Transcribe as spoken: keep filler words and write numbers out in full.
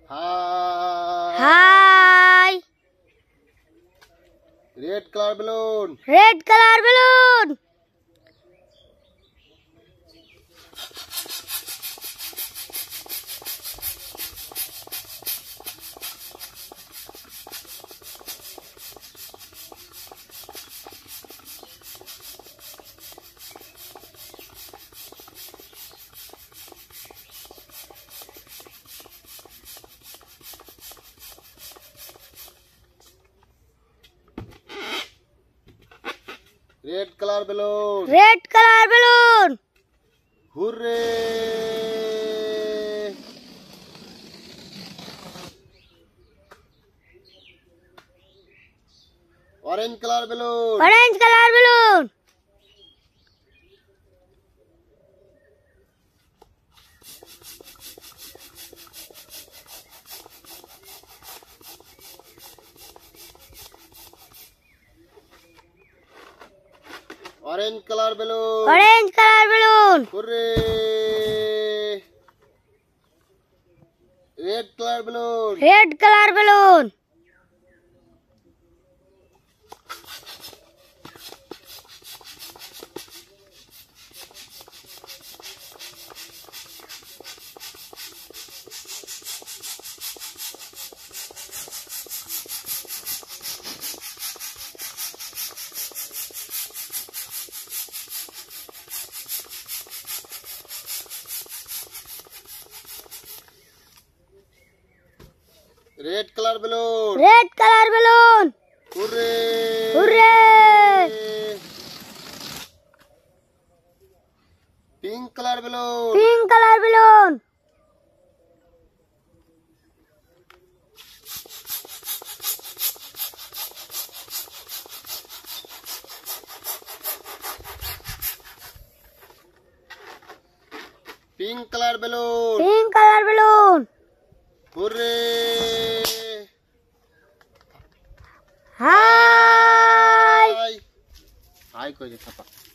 Hi. Hi. Red color balloon. Red color balloon. Red color balloon. Red color balloon. Hooray! Orange color balloon. Orange color balloon. Orange color balloon. Orange color balloon. Hooray! Red color balloon. Red color balloon. Red color balloon. Red color balloon. Hooray! Hooray! Pink color balloon. Pink color balloon. Pink color balloon. Pink color balloon. Hooray! Hi. Hi. Hi, koi de thapa.